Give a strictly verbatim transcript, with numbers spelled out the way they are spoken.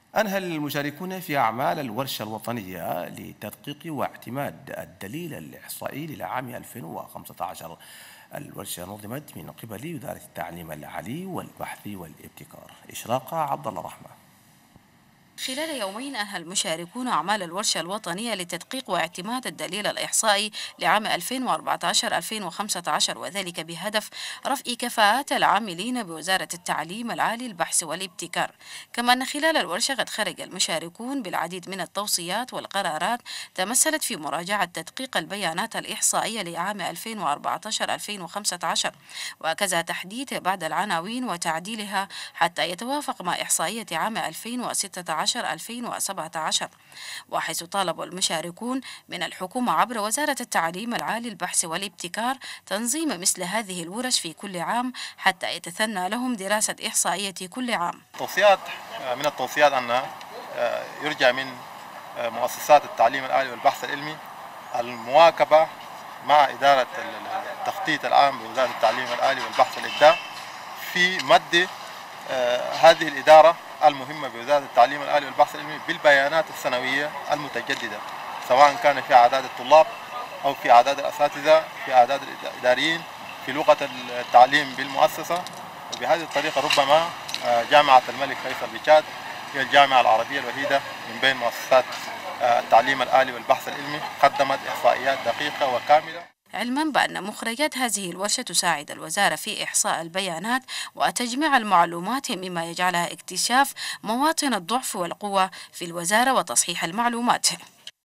أنهى المشاركون في أعمال الورشة الوطنية لتدقيق واعتماد الدليل الإحصائي للعام ألفين وخمسة عشر. الورشة نظمت من قبل وزارة التعليم العالي والبحث والابتكار. إشراقة عبد الله رحمة. خلال يومين أنهى المشاركون أعمال الورشة الوطنية لتدقيق واعتماد الدليل الإحصائي لعام ألفين وأربعة عشر ألفين وخمسة عشر، وذلك بهدف رفع كفاءات العاملين بوزارة التعليم العالي البحث والابتكار. كما أن خلال الورشة قد خرج المشاركون بالعديد من التوصيات والقرارات تمثلت في مراجعة تدقيق البيانات الإحصائية لعام ألفين وأربعة عشر ألفين وخمسة عشر، وكذا تحديث بعض العناوين وتعديلها حتى يتوافق مع إحصائية عام ألفين وستة عشر ألفين وسبعة عشر، وحيث طالب المشاركون من الحكومة عبر وزارة التعليم العالي البحث والابتكار تنظيم مثل هذه الورش في كل عام حتى يتثنى لهم دراسة إحصائية كل عام. توصيات من التوصيات أن يرجى من مؤسسات التعليم العالي والبحث العلمي المواكبة مع إدارة التخطيط العام بوزارة التعليم العالي والبحث والإبداع في مد هذه الإدارة المهمة بوزارة التعليم العالي والبحث العلمي بالبيانات السنوية المتجددة، سواء كان في أعداد الطلاب أو في أعداد الأساتذة، في أعداد الإداريين، في لغة التعليم بالمؤسسة. وبهذه الطريقة ربما جامعة الملك فيصل بتشاد هي الجامعة العربية الوحيدة من بين مؤسسات التعليم العالي والبحث العلمي قدمت إحصائيات دقيقة وكاملة. علما بأن مخرجات هذه الورشة تساعد الوزارة في إحصاء البيانات وتجميع المعلومات، مما يجعلها اكتشاف مواطن الضعف والقوة في الوزارة وتصحيح المعلومات.